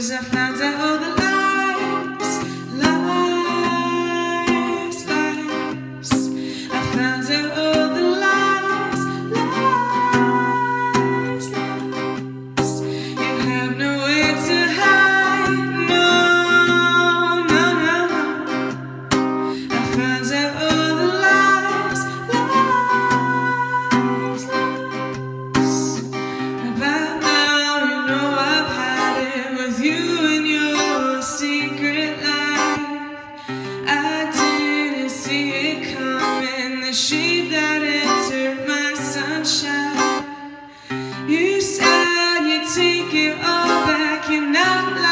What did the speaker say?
'cause I found out all the lies, lies, lies. I found out all the lies, lies, lies. You have nowhere to hide, no, no, no, no. I found out all the lies, lies, lies. About now, you know I've had it with you and your secret life. I didn't see it coming, the shade that entered my sunshine. You said you'd take it all back, you're not